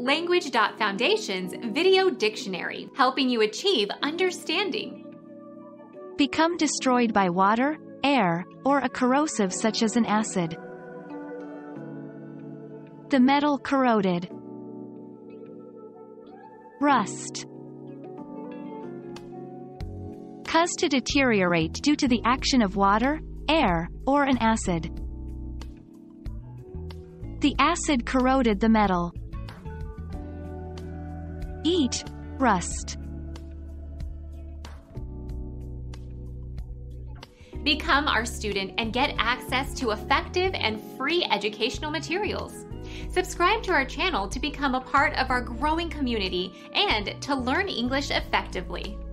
Language.Foundation's Video Dictionary, helping you achieve understanding. Become destroyed by water, air, or a corrosive such as an acid. The metal corroded. Rust. Cause to deteriorate due to the action of water, air, or an acid. The acid corroded the metal. Eat, rust. Become our student and get access to effective and free educational materials. Subscribe to our channel to become a part of our growing community and to learn English effectively.